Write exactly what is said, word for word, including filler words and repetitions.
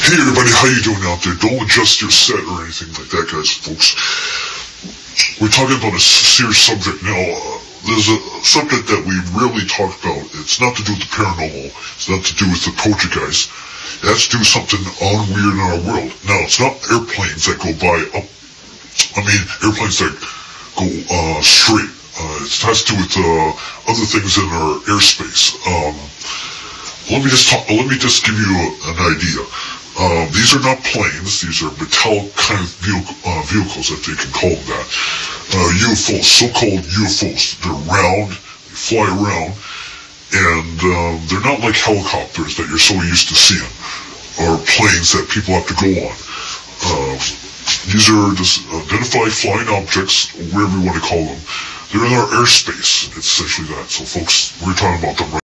Hey everybody, how you doing out there? Don't adjust your set or anything like that, guys, folks. We're talking about a serious subject now. Uh, there's a subject that we rarely talk about. It's not to do with the paranormal. It's not to do with the poltergeist. It has to do with something unweird in our world. Now, it's not airplanes that go by up. I mean, airplanes that go uh, straight. Uh, it has to do with uh, other things in our airspace. Um, let me just talk. Let me just give you a, an idea. Um, these are not planes. These are metallic kind of vehicle, uh, vehicles, if they can call them that. Uh, U F Os, so-called U F Os. They're round, they fly around, and um, they're not like helicopters that you're so used to seeing, or planes that people have to go on. Uh, these are just identified flying objects, wherever you want to call them. They're in our airspace. It's essentially that. So, folks, we're talking about them right